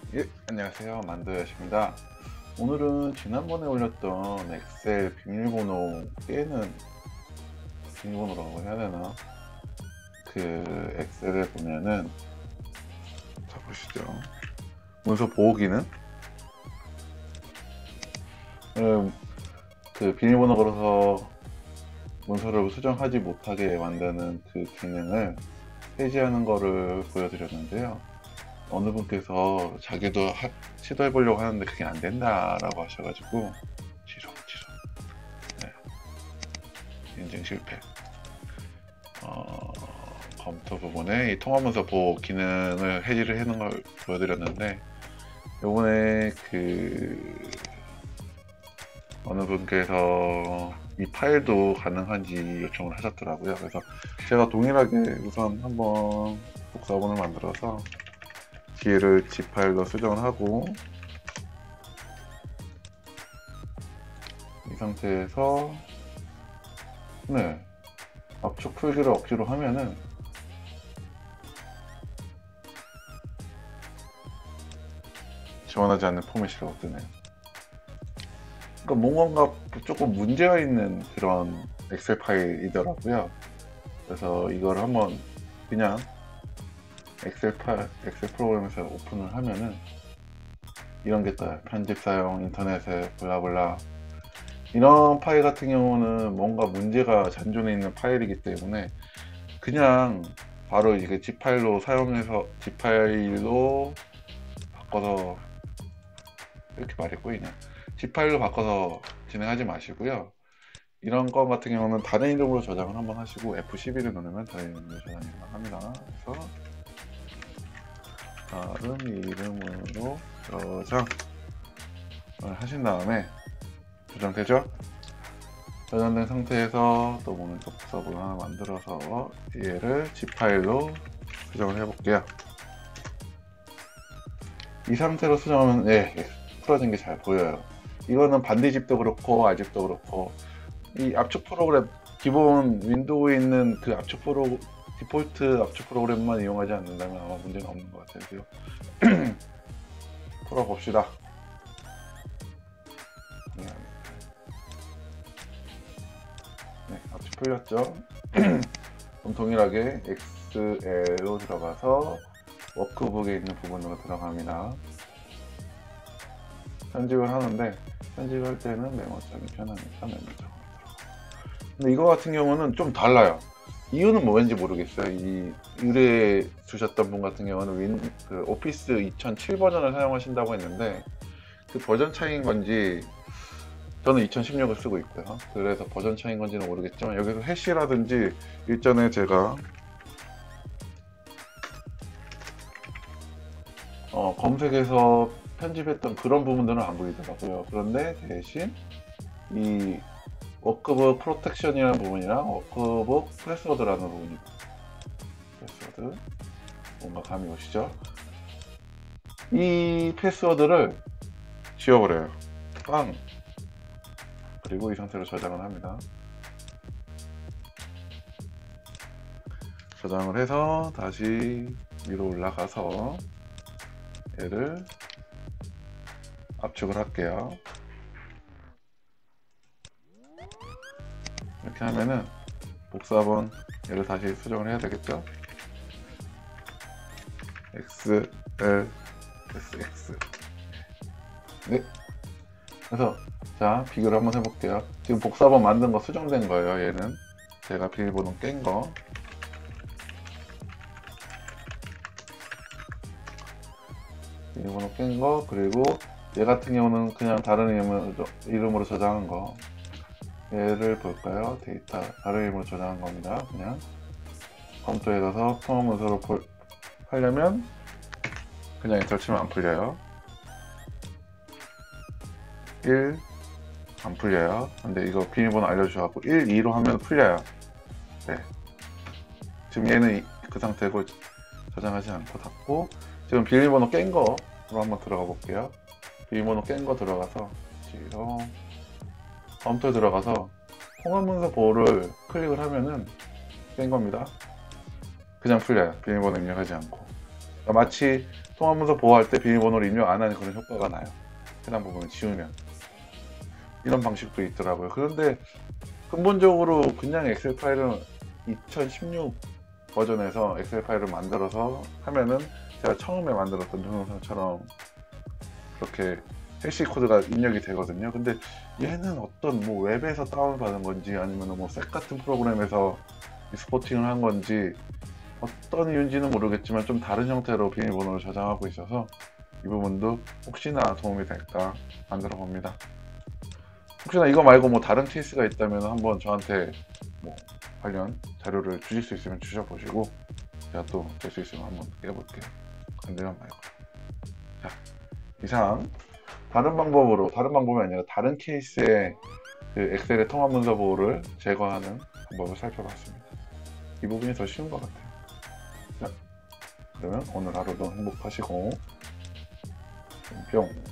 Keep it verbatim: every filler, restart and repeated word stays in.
예, 안녕하세요. 만두여십니다. 오늘은 지난번에 올렸던 엑셀 비밀번호 깨는 비밀번호라고 해야 되나? 그 엑셀에 보면은 자 보시죠. 문서 보호 기능? 음, 그 비밀번호 걸어서 문서를 수정하지 못하게 만드는 그 기능을 해제하는 거를 보여드렸는데요. 어느 분께서 자기도 하, 시도해 보려고 하는데 그게 안 된다라고 하셔가지고 지로 지로 네, 인증 실패. 어, 컴퓨터 부분에 이 통화문서 보호 기능을 해지를 해놓은 걸 보여드렸는데 요번에 그 어느 분께서 이 파일도 가능한지 요청을 하셨더라고요. 그래서 제가 동일하게 우선 한번 복사본을 만들어서 뒤를 지 파일로 수정을 하고 이 상태에서 네 압축 풀기를 억지로 하면은 지원하지 않는 포맷이라고 뜨네요. 그러니까 뭔가 조금 문제가 있는 그런 엑셀 파일이더라고요. 그래서 이걸 한번 그냥 엑셀 파일, 엑셀 프로그램에서 오픈을 하면은 이런 게 떠요. 편집 사용, 인터넷에 블라블라. 이런 파일 같은 경우는 뭔가 문제가 잔존해 있는 파일이기 때문에 그냥 바로 이게 지 파일로 사용해서 지 파일로 바꿔서 이렇게 말이 꼬이냐. 지 파일로 바꿔서 진행하지 마시고요. 이런 거 같은 경우는 다른 이름으로 저장을 한번 하시고 에프 십일을 누르면 다른 이름으로 저장이 가능합니다. 그래서 다른 이름으로 저장을 하신 다음에 저장되죠? 저장된 상태에서 또 오른쪽 복사본을 하나 만들어서 얘를 지 파일로 수정을 해볼게요. 이 상태로 수정하면 예, 예, 풀어진 게 잘 보여요. 이거는 반디집도 그렇고 알집도 그렇고 이 압축 프로그램 기본 윈도우에 있는 그 압축 프로 디폴트 압축 프로그램만 이용하지 않는다면 아마 문제는 없는 것 같아요. 풀어봅시다. 네, 압축 풀렸죠? 그럼 동일하게 엑스엘로 들어가서 워크북에 있는 부분으로 들어갑니다. 편집을 하는데 편집할 때는 메모장이 편하니까 메모장으로 들어가요. 근데 이거 같은 경우는 좀 달라요. 이유는 뭐인지 모르겠어요. 이 의뢰 주셨던 분 같은 경우는 윈, 그 오피스 이천칠 버전을 사용하신다고 했는데 그 버전 차이인 건지 저는 이천십육을 쓰고 있고요. 그래서 버전 차이인 건지는 모르겠지만 여기서 해시라든지 일전에 제가 어, 검색해서 편집했던 그런 부분들은 안 보이더라고요. 그런데 대신 이 워크북 프로텍션이라는 부분이랑 워크북 패스워드라는 부분이 패스워드 뭔가 감이 오시죠? 이 패스워드를 지워버려요. 빵! 그리고 이 상태로 저장을 합니다. 저장을 해서 다시 위로 올라가서 얘를 압축을 할게요. 이렇게 하면은 복사본 얘를 다시 수정을 해야 되겠죠? 엑스, 엘, 에스, 엑스. 네. 그래서 자 비교를 한번 해볼게요. 지금 복사본 만든 거 수정된 거예요. 얘는 제가 비밀번호 깬 거. 비밀번호 깬 거, 그리고 얘 같은 경우는 그냥 다른 이름으로, 이름으로 저장한 거. 얘를 볼까요? 데이터 다른 이름으로 저장한 겁니다. 그냥 컴퓨터에 가서 통화 문서로 볼, 하려면 그냥 엔터 치면 안 풀려요. 일 안 풀려요. 근데 이거 비밀번호 알려주셔갖고 일, 이로 하면 풀려요. 네. 지금 얘는 그 상태고 저장하지 않고 닫고, 지금 비밀번호 깬 거로 한번 들어가 볼게요. 비밀번호 깬 거 들어가서 지로 컴퓨터 들어가서 통화문서 보호를 클릭을 하면은 깬 겁니다. 그냥 풀려요. 비밀번호 입력하지 않고. 그러니까 마치 통화문서 보호할 때 비밀번호를 입력 안 하는 그런 효과가 나요. 해당 부분을 지우면. 이런 방식도 있더라고요. 그런데 근본적으로 그냥 엑셀 파일은 이천십육 버전에서 엑셀 파일을 만들어서 하면은 제가 처음에 만들었던 동영상처럼 그렇게 해시 코드가 입력이 되거든요. 근데 얘는 어떤 뭐 웹에서 다운받은 건지 아니면 뭐 색 같은 프로그램에서 익스포팅을 한 건지 어떤 이유인지는 모르겠지만 좀 다른 형태로 비밀번호를 저장하고 있어서 이 부분도 혹시나 도움이 될까 만들어 봅니다. 혹시나 이거 말고 뭐 다른 케이스가 있다면 한번 저한테 뭐 관련 자료를 주실 수 있으면 주셔보시고 제가 또 될 수 있으면 한번 해볼게요. 안되면 말고. 자, 이상 다른 방법으로, 다른 방법이 아니라 다른 케이스의 그 엑셀의 통합 문서 보호를 제거하는 방법을 살펴봤습니다. 이 부분이 더 쉬운 것 같아요. 자, 그러면 오늘 하루도 행복하시고 뿅.